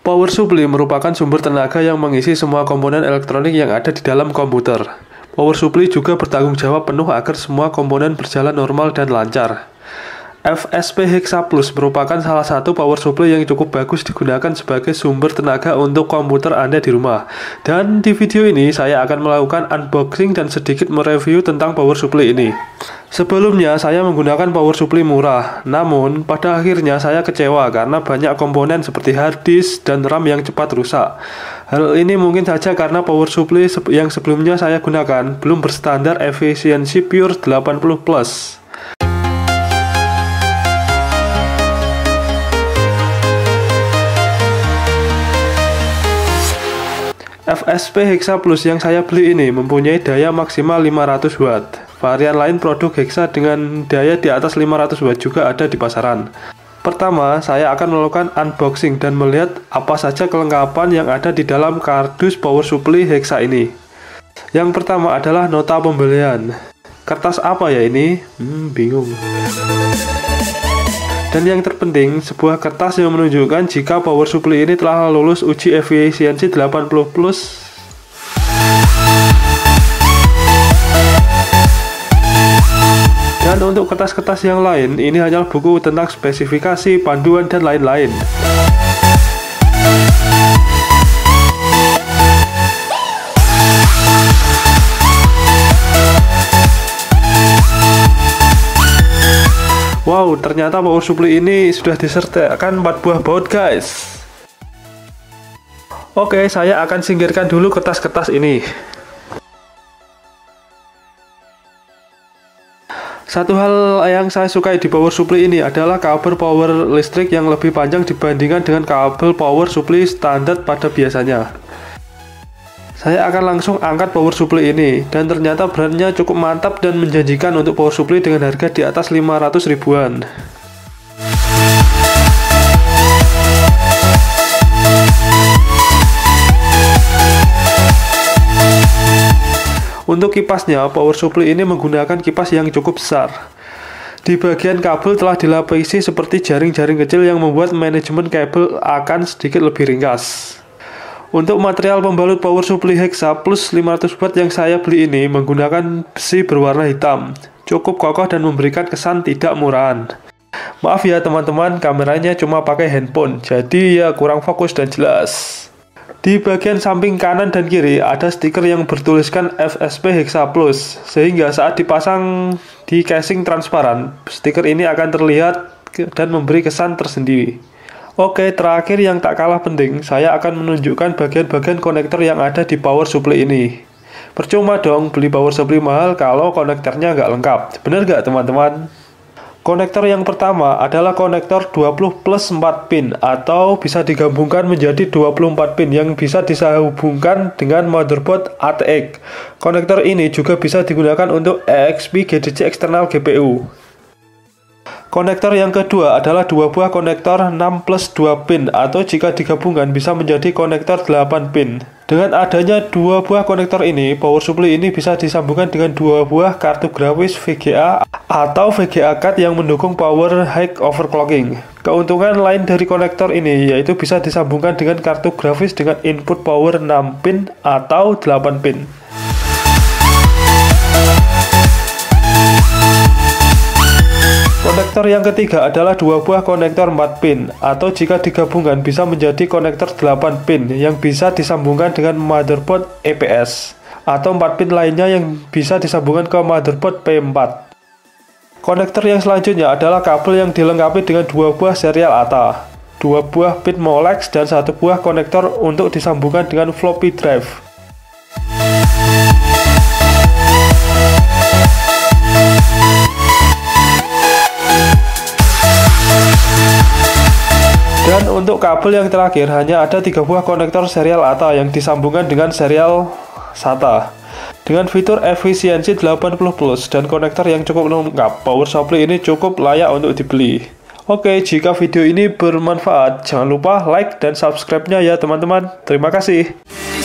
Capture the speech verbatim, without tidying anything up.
Power supply merupakan sumber tenaga yang mengisi semua komponen elektronik yang ada di dalam komputer. Power supply juga bertanggung jawab penuh agar semua komponen berjalan normal dan lancar. F S P Hexaplus merupakan salah satu power supply yang cukup bagus digunakan sebagai sumber tenaga untuk komputer Anda di rumah. Dan di video ini saya akan melakukan unboxing dan sedikit mereview tentang power supply ini. Sebelumnya saya menggunakan power supply murah, namun pada akhirnya saya kecewa karena banyak komponen seperti hard disk dan RAM yang cepat rusak. Hal ini mungkin saja karena power supply yang sebelumnya saya gunakan belum berstandar efisiensi Pure delapan puluh plus. F S P Hexaplus yang saya beli ini mempunyai daya maksimal lima ratus watt. Varian lain produk Hexa dengan daya di atas lima ratus watt juga ada di pasaran. Pertama, saya akan melakukan unboxing dan melihat apa saja kelengkapan yang ada di dalam kardus power supply Hexa ini. Yang pertama adalah nota pembelian. Kertas apa ya ini? Hmm, bingung. Dan yang terpenting, sebuah kertas yang menunjukkan jika power supply ini telah lulus uji efisiensi delapan puluh plus. Dan untuk kertas-kertas yang lain, ini hanya buku tentang spesifikasi, panduan, dan lain-lain. Wow, ternyata power supply ini sudah disertakan empat buah baut, guys. Oke, saya akan singkirkan dulu kertas-kertas ini. Satu hal yang saya sukai di power supply ini adalah kabel power listrik yang lebih panjang dibandingkan dengan kabel power supply standar pada biasanya. Saya akan langsung angkat power supply ini, dan ternyata brandnya cukup mantap dan menjanjikan untuk power supply dengan harga di atas lima ratus ribuan. Untuk kipasnya, power supply ini menggunakan kipas yang cukup besar. Di bagian kabel telah dilapisi seperti jaring-jaring kecil yang membuat manajemen kabel akan sedikit lebih ringkas. Untuk material pembalut power supply Hexa plus lima ratus watt yang saya beli ini menggunakan besi berwarna hitam, cukup kokoh dan memberikan kesan tidak murahan. Maaf ya teman-teman, kameranya cuma pakai handphone, jadi ya kurang fokus dan jelas. Di bagian samping kanan dan kiri ada stiker yang bertuliskan F S P Hexaplus, sehingga saat dipasang di casing transparan, stiker ini akan terlihat dan memberi kesan tersendiri. Oke, terakhir yang tak kalah penting, saya akan menunjukkan bagian-bagian konektor yang ada di power supply ini. Percuma dong beli power supply mahal kalau konektornya nggak lengkap. Bener nggak teman-teman? Konektor yang pertama adalah konektor dua puluh plus empat pin atau bisa digabungkan menjadi dua puluh empat pin yang bisa disambungkan dengan motherboard A T X. Konektor ini juga bisa digunakan untuk E X P G D C eksternal G P U. Konektor yang kedua adalah dua buah konektor enam plus dua pin atau jika digabungkan bisa menjadi konektor delapan pin. Dengan adanya dua buah konektor ini, power supply ini bisa disambungkan dengan dua buah kartu grafis V G A atau V G A card yang mendukung power high overclocking. Keuntungan lain dari konektor ini yaitu bisa disambungkan dengan kartu grafis dengan input power enam pin atau delapan pin. Konektor yang ketiga adalah dua buah konektor empat pin atau jika digabungkan bisa menjadi konektor delapan pin yang bisa disambungkan dengan motherboard E P S atau empat pin lainnya yang bisa disambungkan ke motherboard P empat. Konektor yang selanjutnya adalah kabel yang dilengkapi dengan dua buah serial A T A, dua buah pin Molex dan satu buah konektor untuk disambungkan dengan floppy drive. Dan untuk kabel yang terakhir hanya ada tiga buah konektor serial A T A yang disambungkan dengan serial S A T A. Dengan fitur efisiensi delapan puluh plus dan konektor yang cukup lengkap, power supply ini cukup layak untuk dibeli. Oke, jika video ini bermanfaat, jangan lupa like dan subscribe-nya ya teman-teman. Terima kasih.